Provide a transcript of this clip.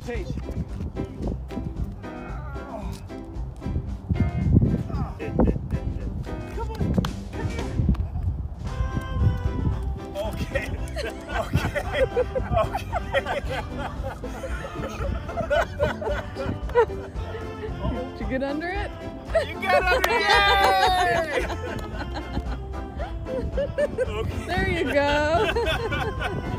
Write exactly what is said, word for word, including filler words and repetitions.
pace. Come on. Okay. Okay. Did you get under it? You got under it! Yay! Okay. There you go.